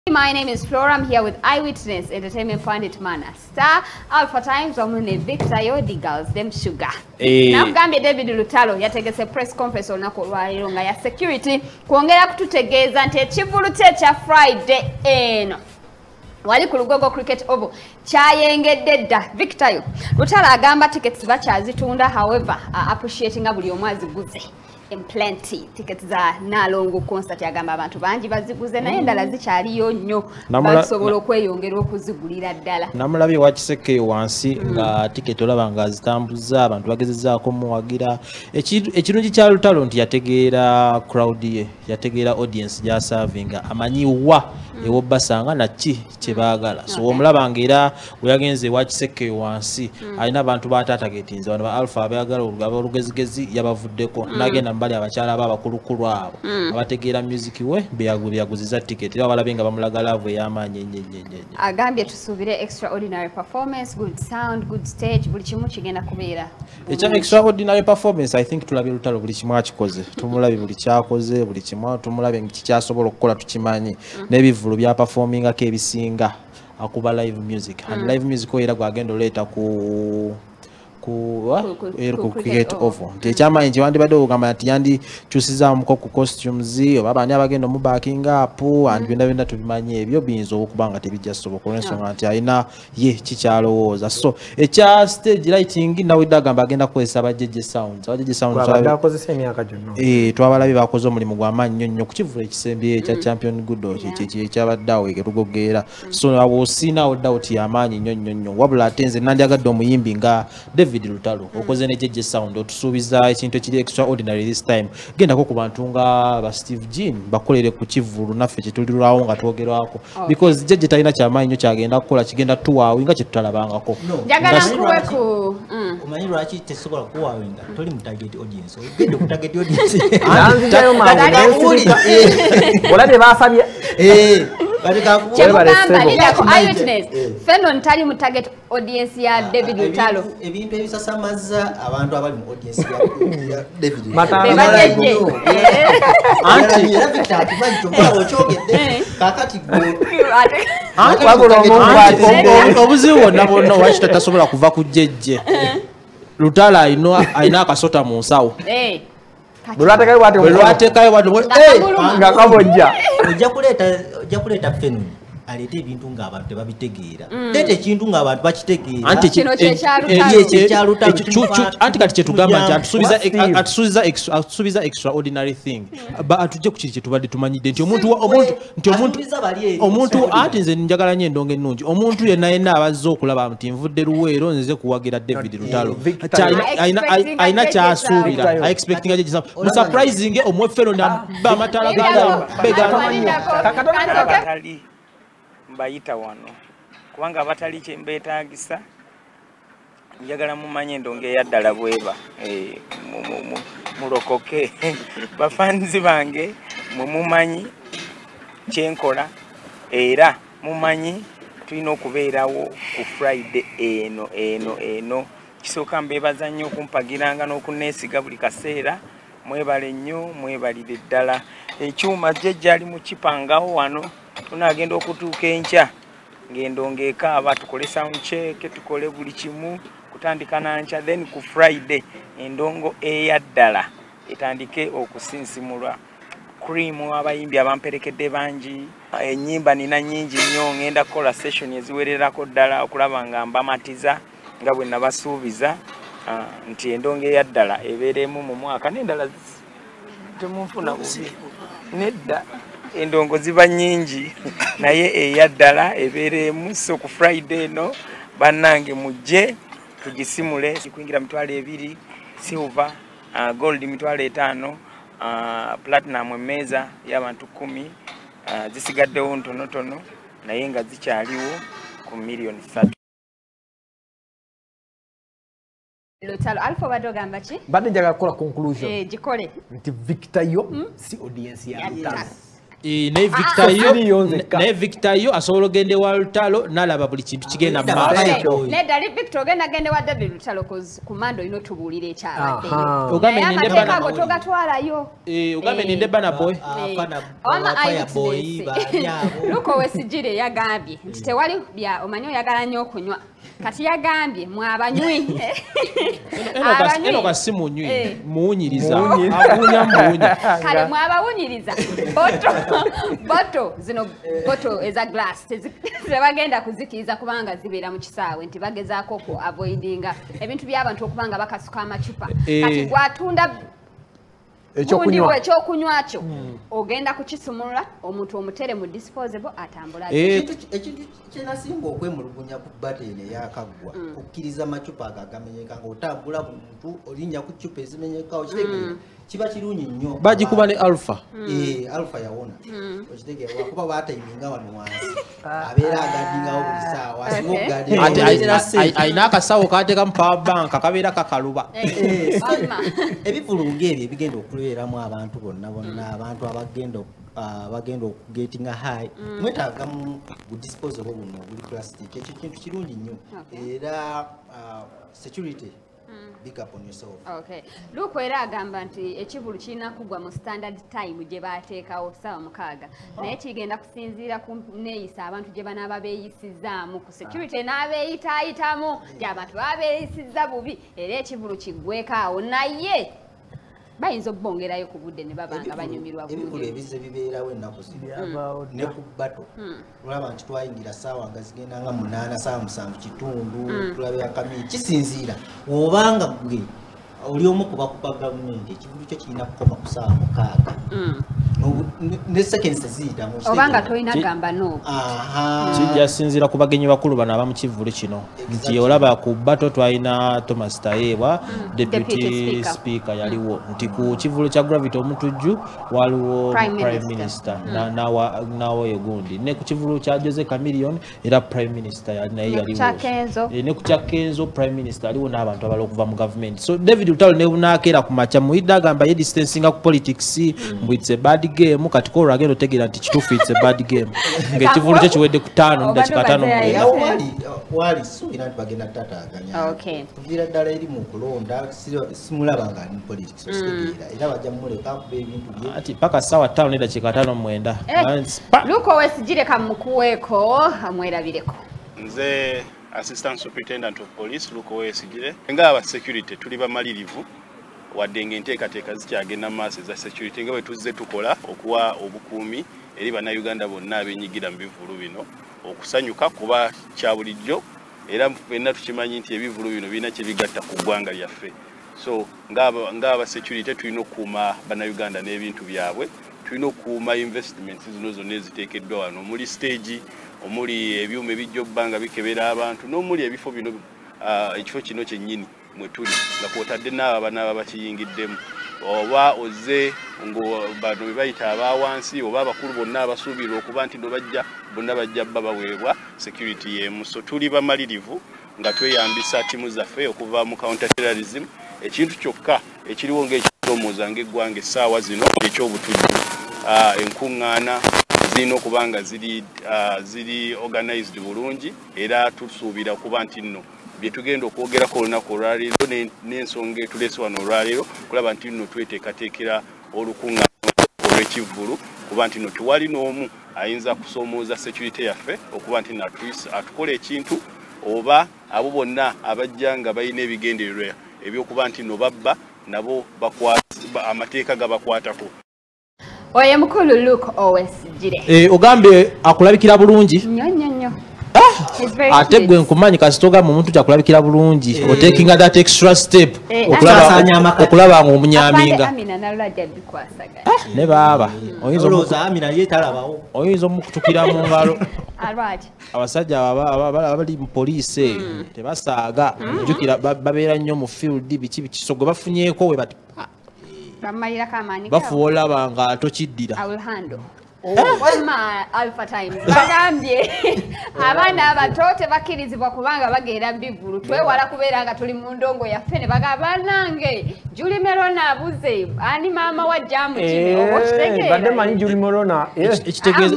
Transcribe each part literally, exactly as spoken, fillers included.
My name is Flora. I'm here with Eyewitness Entertainment Pundit Man, Star Alpha Times. I'm in Victor Yodi girls, them sugar. Hey. Now Gambia David Lutalo yategese press conference olunaku olwaliro nga ya security kwongera kututegeeza nti ekivulute kya Friday eno wali ku Lugogo Cricket Oval kyayengedde dda. Victor Lutalo agamba tickets bakyazitunda, however uh, appreciating buli omu aziguze in plenty. Tickets za Nalongo concert yagamba abantu bangi baziguze naye endala zikyaliyo nnyo basobola okweyongera okuzigulira ddala. Namulabye wakiseke wansi nga ticket olaba nga zitambuza abantu bagezezaako muwagira. Ekirungi kya Lutalo nti yategeera crowd ye, yategeera audience ya serving, amanyiwa ewo basanga na ki kye baagala. So omulaba ngera we yagenze wakiseke wansi alina abantu batatagetinze bano ba Alpha abayagala olugezigezi yabavuddeko nagenda mbali abakyala aba bakulukulu abo abategeera music we byaguziza ticket era balabe nga bamulaga love y'amaanyi nnyo. Agambye tusuubire extraordinary performance, good sound, good stage, buli kimu kigenda kubeera. Ekya extraordinary performance I think tulabye Lutalo buli kimu akikoze. Tumulabye buli kyakoze, buli kimu tumulabye kikyasobola okukola tukimanyi n'ebivulu bya performing ake ebisinga akuba live music. And live music era gwagenda oleeta ku ku ku cricket oval. Tekyama nti wandi bado kama ati yandi chusiza muko ku costumes yo baba ani abagenda mu backing up and binda binda tubimanye ebyo binzo okubanga tebijja soboka olensonga nti alina ye kikyalowooza. So ekya stage lighting nawe dagamba agenda kwesa abajeje sounds abajeje sounds bakozesa emyaka gyonna eh twabalabi bakoze omulimu gw'amaanyi nnyo nnyo ku kivule ekisembye ekya champion good kye ekyabaddawo eketugogeera. So awo sina doubt y'amaanyi nnyo nnyo nnyo wabula atenze nandyagadde omuyimbi nga David Lutalo okoze ne jeje sound otusuubiza ekintu ekiri extraordinary this time gendako ku bantu nga ba Steve Jean bakolere ku kivulu naffe kyetulirawo nga twogerwako because jeje talina kyamaanyi nnyo kyagenda kukola kigenda tuwaawi nga kyetutalabangako. Njagala nkuwe ku omanyi lwaki tesobola kuwaawinga toli mu target audience ogenda ku target audience nanzijayo mangu olade baasabye eh Chebugamba lidako Eyewitness feno ntali mu target audience ya David Lutalo ebintu ebisasamaza abantu abali mu audience ya David bebajeje anti era bitatu bantu babo chogedde kakati go obuziwo nabo no wachita tasobola kuva ku jeje Lutalo ayino ayina akasota mu nsawo eh Bulwatekayo bwati bulwatekayo bwati eh nga kabojja ojja kuleta ojja kuleta fenu alete ebintu nga abantu tebabitegeera lete ekintu nga abantu bakitegeera anti kino kya Lutalo anti kati kyetugamba nti atusuubiza atusuubiza atusuubiza extraordinary thing ba atujje ku kiri kyetubadde tumanyidde nti omuntu omuntu nti omuntu omuntu ati nze njagala nnyo endongo ennungi omuntu yenna yenna abazze okulaba nti nvudde Luweero nzize kuwagira David Lutalo ayina kyasuubira I expecting aje gisa mu surprising omwefero namba amatala gaga bega mbayita wano kubanga abatali kye mbeetaagisa njagala mumanye endongo eyaddala bweba mulokoke bafanzi bange mwe mumanyi kyenkola era mumanyi tulina okubeerawo ku Friday eno eno eno kisooka mbeebaza nnyo okumpagiranga n'okuneesiga buli kaseera mwebale nnyo mwebalire ddala ekyuma jjejja ali mu kipangawo wano tunagenda okutuuka enkya ng'endongo ekaaba tukole sound check tukole buli kimu kutandika nankya then ku Friday endongo eyaddala etandike okusinsimulwa cream abayimbi abamperekedde bangi ennyimba nina nnyingi nnyo ngenda kukola session eziwererako ddala okulaba nga mbamatiza nga bwe nabasuubiza nti endongo eyaddala ebeeremu mu mwaka n'endala temunfuna bubi nedda endongo ziba nnyingi naye eyaddala ebeeremu. So ku Friday eno bannange mujje tugisimule kuingira mitwalo ebiri silver uh, gold mitwalo etaano uh, platinum emmeeza y'abantu kumi uh, zisigaddewo ntonotono naye nga zikyaliwo ku miliyoni ssatu. Lutalo Alpha badogamba ki badde njaga kukola conclusion eh gikole nti Victor yo si audience ya Lutalo ne Victor yo ne Victor yo asobola ogende wa Lutalo nalaba buli kintu kigenda maaso ne dali Victor ogenda gende wa David Lutalo ku mando ino tubulira ekyabadde ogambe ninde bana go togatwalayo eh ogambe ninde bana boy ama boy luko wesigire yagambye nti tewali bya omanyo yagala nnyo okunywa kati yagambye mwabanywi eno kasimu nywi muwunyiriza abunya muwunya kale mwabawunyiriza boto boto zino boto eza glass tebagenda kuzikiriza kubanga zibeera mu kisaawe nti bagezaako ku avoidinga ebintu by'abantu okubanga bakasuka amacupa kati gwatunda ekyokunywa ekyokunywa kyo ogenda kukisumulula omuntu omutere mu disposable atambula ekintu kyenasinga okwemulugunya ku batene yakaggwa kukkiriza amacupa agamenyeka ng'otambula ku muntu olinnya ku cupa ezimenyeka okitegeera kiba kirungi nnyo bagikuba ne alpha alpha yawona okitegeera wakuba baatayiminga wano wansi abeera agadingawo buli saawa asiga alina akasawo kateekamu power bank akabeera kakaluba ebivulu ng'ebyo ebigenda okubeeramu abantu bonna bonna abantu abagenda bagenda okugetinga high mwetaaga mu disposable buno buli plastic ekyo kintu kirungi nnyo era security big up on yourself. Okay. Luko era agamba nti ekivulu kirina kugwa mu standard time gye baateekawo ssaawa mukaaga naye kigenda kusinziira ku neeyisa abantu gye banaaba beeyisizaamu ku security n'abeeyitaayitamu gy'abantu baba beeyisizza bubi era ekivulu kiggweko awo naye bayinza okubongerayo ku budde ne babanga banyumirwa bulungi ebikulu ebize bibeerawo ennaku zino ne ku bbato tulaba nti twayingira ssaawa nga zigenda nga munaana ssaawa musanvu kitundu tulabe akamiri kisinziira obanga gwe oli omu kubakuba gavumenti ekivulu kyo kirina kukoma ku ssaawa mukaaga ne seconds ziyitamu obanga tolina gamba no kijja sinziira ku bagenyi bakulu bano aba mu kivulu kino nti olaba ku bbato twalina Thomas Tayeebwa deputy speaker yaliwo nti ku kivulu kya gravity omutujju waliwo prime minister nawo yegundi ne ku kivulu kya Jose Chameleone era prime minister naye yaliwo ne ku kya Kenzo prime minister aliwo n'abantu abala okuva mu government so David Lutalo ne bunakeera ku macha muidda agamba ye distancing ku politics mbu it's a bad game kati ko ragendo tegera nti kitufu it's a bad game ngekivulu kye kiwedde ku tano ndakika tano wali wali so ina bagenda tata aganya okay tuvira ddala eri mu kulonda simulabanga ni politics ostegera era bajja muleka ku ebintu bye ati paka sawa tano ndakika tano mwenda luko wesigire kamukuweko amwerabireko nze assistant superintendent of police luko wesigire nga aba security tuli bamalirivu wadde ng'enteekateeka zikyagenda maaso za security nga bwe tuzze tukola okuwa obukuumi eri bannayuganda bonna abenyigira mu bivulu bino okusanyuka kuba kya bulijjo era ffenna tukimanyi nti ebivulu bino birina kye bigatta ku ggwanga lyaffe so ng'aba security tulina okukuuma bannayuganda n'ebintu byabwe tulina okukuuma investments zino zonna eziteekeddwa wano omuli stage omuli ebyuma ebijja obba nga bikebera abantu n'omuli ebifo bino ekifo kino kyennyini mwe tuli nga kwotadde n'abo banaaba bakiyingiddemu oba ozze ngo bano be bayita abawansi oba abakulu bonna abasuubirwa okuba nti no bajja bonna bajja bba baweebwa security y'emu so tuli bamalirivu nga tweyambisa ttiimu zaffe okuva mu counter terrorism ekintu kyokka ekiriwo ng'ekiromooza ng'eggwanga essaawa zino ekyobutujju enkuŋŋaana zirina okuba nga ziri ziri organized bulungi era tusuubira okuba nti nno byetugenda okwogerako olunaku olwaleero n'ensonga etulese wano olwaleero kulaba nti nno tweteekateekera olukuŋŋaana olw'ekivvulu kuba nti nno tewali n'omu ayinza kusoomooza security yaffe okuba nti atukola ekintu oba abo bonna abajja nga balina ebigendererwa ebyokuba nti nno babba nabo amateeka gabakwatako. Oye mukulu Luke Owesigire eh ogambe akulabikira bulungi nnyo nnyo nnyo ate gwe nkumanyi kasitoga mu muntu kyakulabikira bulungi o taking that extra step okulaba okulaba ngo omunyaminga Amina nalajja bikwasaga ne baba oyinzo oloza Amina yetalabawo oyinzo mukutukira mu ngalo alwaji abasajja abali mu police tebasaaga njukira babeera nnyo mu field biki bikisogo bafunyeko we bati bamalira kamani bafuola banga tokiddira I will handle Wama Alpha Times bagambye abaana abato tebakirizibwa kubanga bagenda bivulu twewala kubeera nga tuli mu ndongo yaffe ne bagamba nange Julie Merona abuze ani maama wa jamu kime obo kitegeera badde manyi Julie Merona ekitegeeza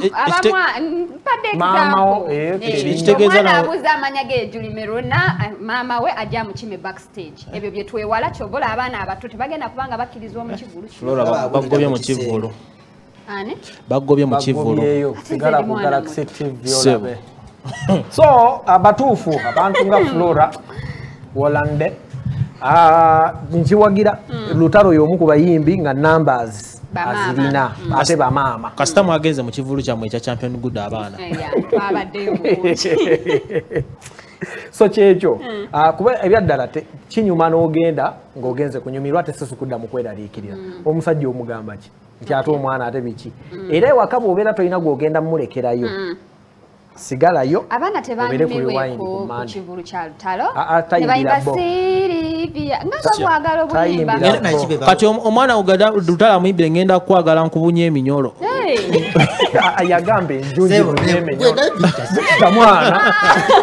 maama ekitegeeza na abuze amanya ge Julie Merona maama we ajja mu kime backstage ebyo bye twewala kyobola abaana abato tebagenda kubanga bakirizibwa mu kivulu Flora bagobye mu kivulu Ani? Bagobye mu kivulu. Sigala ku Galaxy T V olabe. So abatuufu abantu nga Flora Wolande ah njiwagira Lutalo y'omu ku bayimbi nga numbers azirina ate ba mama. Kasita mwageze mu kivulu kyamwe ekya Champion Good abaana. Twabaddeyo So kyekyo kuba ebyaddala kinyuma n'ogenda ng'ogenze kunyumirwa tesesu kudda mu kweraliikirira omusajja omugamba ki nti ate omwana ate biki era ewaka bw'obeera tolina gw'ogenda mmulekerayo sigalayo abaana tebanyumirweko ku kivulu kya Lutalo tebayimba Sirivia nga babwagala obuyimba kati omwana ogada Lutalo amuyimbire ngenda kwagala nkubunya eminyolo ayagambe enjunji munyeminyolo tamwana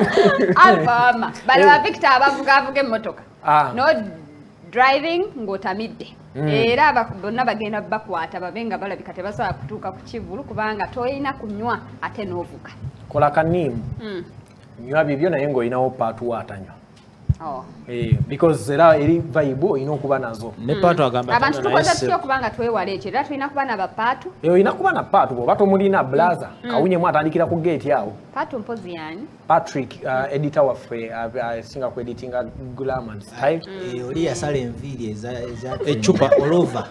alfama bali ba Victor abavuga avuga emmotoka no driving ngotamidde era bonna bagenda bakwata babenga balabika tebasobola kutuuka ku kivulu kubanga toyina kunywa ate n'ovuga kola kanimu nywa bibyo naye ng'olinawo paatu waatanywa Eh, because era eri vibe ino kuba nazo. Ne paatu agamba abantu tukoza tutyo kubanga twewala ekyo era tulina kuba na bapaatu. Eyo ina kuba na paatu bo bato mulina blaza kawunye mu atandikira ku gate yawo. Paatu mpozi yani. Patrick uh, editor wa fwe uh, singa ku editing glamour style. Eh oli yasala enviri eza eza echupa all over.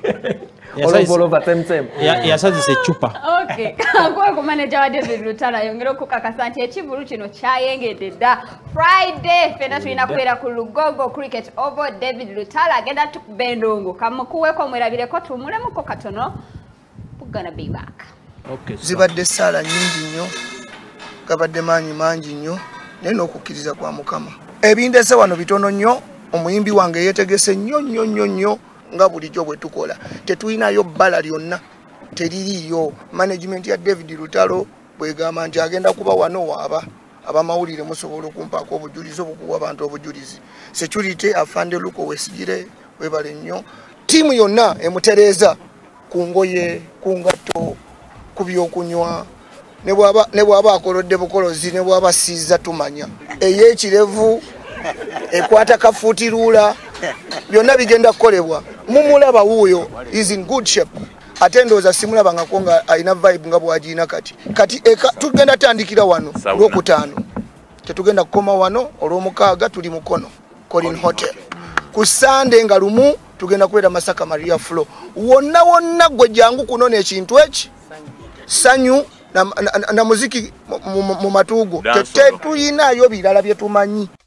All over tem tem. Ya yasazise echupa. Okay. Kwa ku manager wa David Lutalo yongera okukakasa nti ekivulu kino kyayengedde dda Friday fena tulina kwera ku Lugogo Cricket Oval David Lutalo agenda tukubendongo kamukuweko mwerabireko tumulemuko katono we're gonna be back. Okay. Zibadde sala nyingi nnyo kabadde manyi mangi nnyo neno okukiriza kwa Mukama. Ebindese wano bitono nnyo omuyimbi wange yetegese nnyo nnyo nnyo nnyo nga bulijjo bwe tukola tetulinayo bbala lyonna teririyo management ya David Lutalo bwegamba nti agenda kuba wano waaba abamawulire musobola okumpaako obujulizi obukuwa abantu obujulizi security afande luko wesigire webale nnyo tiimu yonna emutereeza ku ngoye ku ngatto ku byokunywa ne bwaba ne bwaba akolodde bukolozi ne bwaba sizza tumanya ey'ekirevu ekwata kafuutirula byonna bigenda kukolebwa mumulaba wuuyo is in good shape atendoza simulaba nga konga aina vibe nga bwajina kati kati eka tugenda tandikira wano lwokutaano tetugenda kukoma wano olw'omukaaga tuli mukono Colin Hotel ku Sunday nga lumu tugenda kwera Masaka Maria Flow wonna wonna gwe jangu kunona ekintu eki sanyu na, na, na, na muziki mu matugo tetulinayo birala bye tumanyi